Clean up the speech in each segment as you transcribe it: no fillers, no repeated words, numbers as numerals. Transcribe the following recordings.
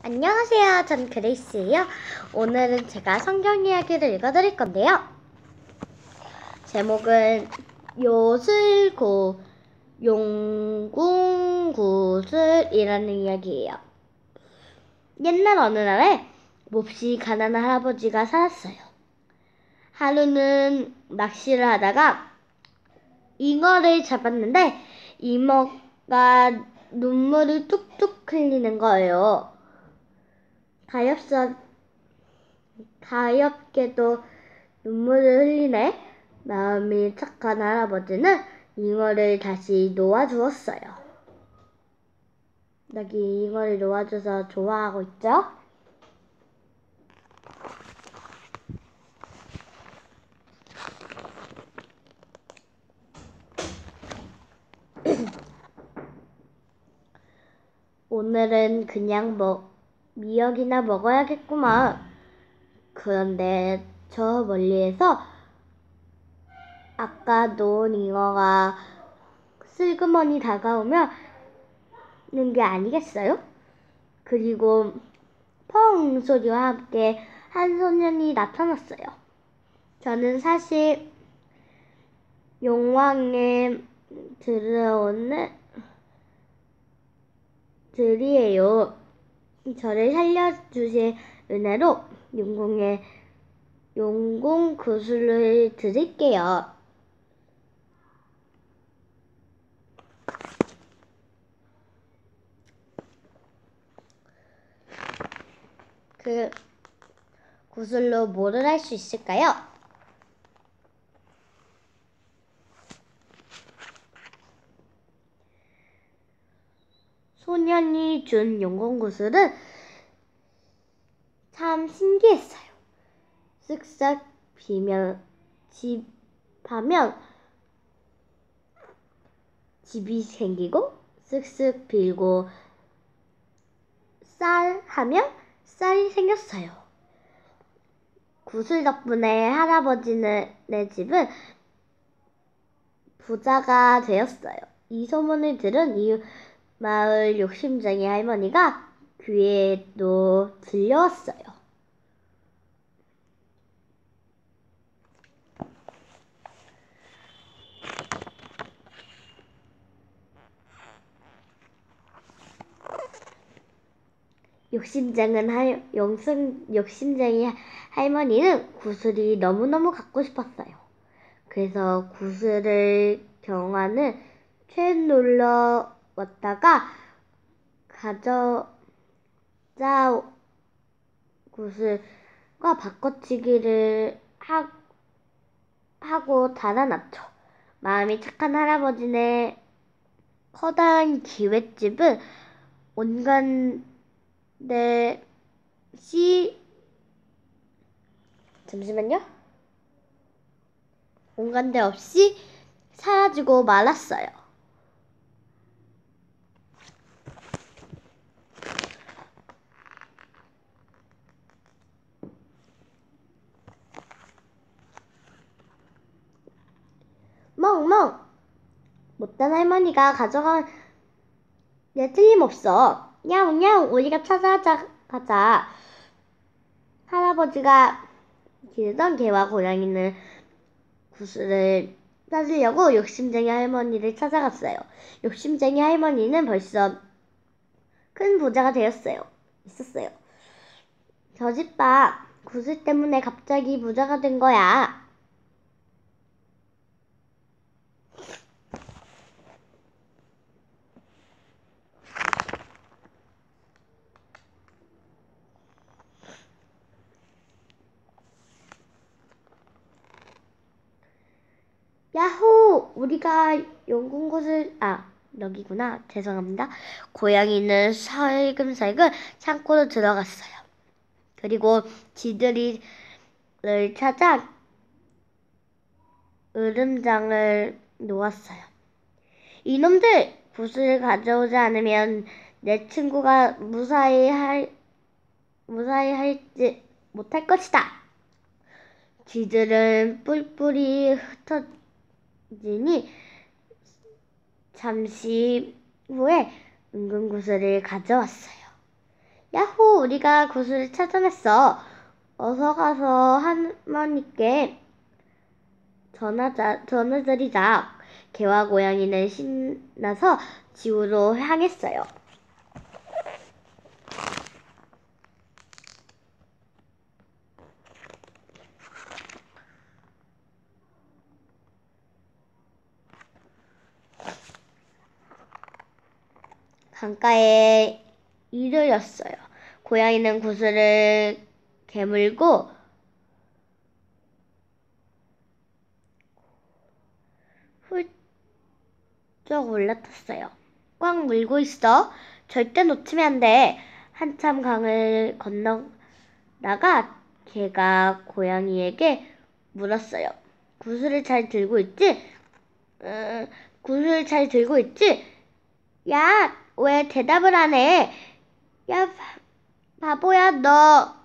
안녕하세요. 전 그레이스예요. 오늘은 제가 성경 이야기를 읽어드릴 건데요. 제목은 요술고 용궁구슬이라는 이야기예요. 옛날 어느 날에 몹시 가난한 할아버지가 살았어요. 하루는 낚시를 하다가 잉어를 잡았는데 잉어가 눈물을 뚝뚝 흘리는 거예요. 가엾게도 눈물을 흘리네. 마음이 착한 할아버지는 잉어를 다시 놓아주었어요. 여기 잉어를 놓아줘서 좋아하고 있죠? 오늘은 그냥 미역이나 먹어야겠구만. 그런데 저 멀리에서 아까 놓은 잉어가 슬그머니 다가오면 는 게 아니겠어요? 그리고 펑 소리와 함께 한 소년이 나타났어요. 저는 사실 용왕에 들어오는 들이에요. 저를 살려주실 은혜로 용궁구슬을 드릴게요. 그 구슬로 뭐를 할 수 있을까요? 소년이 준 용궁구슬은 참 신기했어요. 쓱싹 집하면 집이 생기고, 쓱쓱 빌고 쌀하면 쌀이 생겼어요. 구슬 덕분에 할아버지네 집은 부자가 되었어요. 이 소문을 들은 이후 마을 욕심쟁이 할머니가 귀에도 들려왔어요. 욕심쟁이 할머니는 구슬이 너무너무 갖고 싶었어요. 그래서 구슬을 경화는 채 놀러 왔다가 가져자 구슬과 바꿔치기를 하고 달아났죠. 마음이 착한 할아버지네 커다란 기웻집은 온갖 데 없이 사라지고 말았어요. 멍멍! 못된 할머니가 가져간 게 틀림없어. 야옹야옹, 우리가 가자. 할아버지가 기르던 개와 고양이는 구슬을 찾으려고 욕심쟁이 할머니를 찾아갔어요. 욕심쟁이 할머니는 벌써 큰 부자가 있었어요. 저 집 봐. 구슬 때문에 갑자기 부자가 된 거야. 야호! 우리가 여기구나. 죄송합니다. 고양이는 살금살금 창고로 들어갔어요. 그리고 지들이를 찾아 으름장을 놓았어요. 이놈들! 구슬을 가져오지 않으면 내 친구가 무사히 할지 못할 것이다. 쥐들은 뿔뿔이 흩어지니 잠시 후에 은근구슬을 가져왔어요. 야호! 우리가 구슬을 찾아냈어. 어서 가서 할머니께 전화드리자. 개와 고양이는 신나서 집으로 향했어요. 강가에 이르렀어요. 고양이는 구슬을 개물고 훌쩍 올라탔어요. 꽉 물고 있어. 절대 놓치면 안 돼. 한참 강을 건너다가 개가 고양이에게 물었어요. 구슬을 잘 들고 있지? 구슬을 잘 들고 있지? 야, 왜 대답을 안 해? 야, 바보야, 너.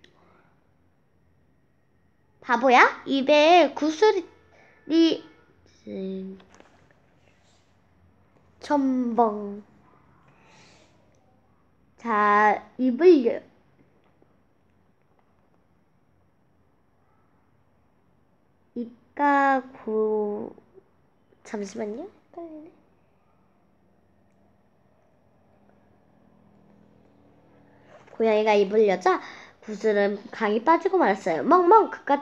바보야? 입에 구슬이 첨벙. 자, 입을 입가 잠시만요. 헷갈리네. 고양이가 입을 여자 구슬은 강이 빠지고 말았어요. 멍멍 그깟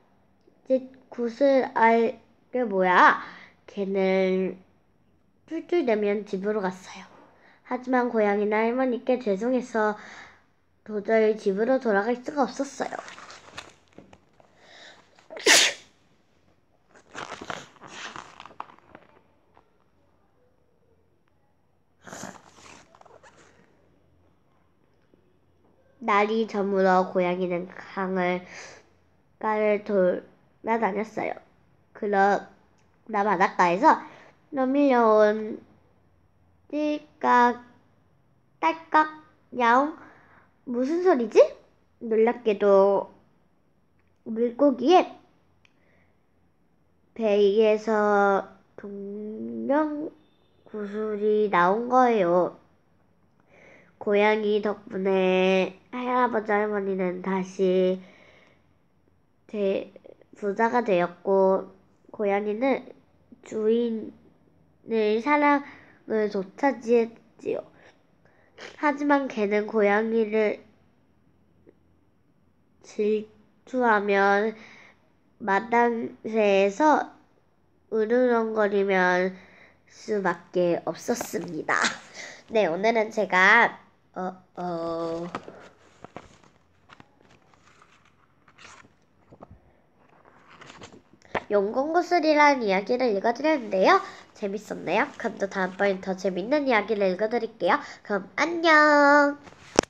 구슬 알게 뭐야. 걔는 툴툴 내면 집으로 갔어요. 하지만 고양이는 할머니께 죄송해서 도저히 집으로 돌아갈 수가 없었어요. 날이 저물어 고양이는 강가를 돌아다녔어요. 그러나 바닷가에서 넘밀려온 띠깍 딸깍 야옹 무슨 소리지? 놀랍게도 물고기의 배에서 동명 구슬이 나온 거예요. 고양이 덕분에 할아버지 할머니는 다시 부자가 되었고 고양이는 주인의 사랑을 되찾지요. 하지만 개는 고양이를 질투하며 마당새에서 으르렁거리면 수밖에 없었습니다. 네, 오늘은 제가 용공구슬이라는 이야기를 읽어드렸는데요. 재밌었나요? 그럼 또 다음번엔 더 재밌는 이야기를 읽어드릴게요. 그럼 안녕!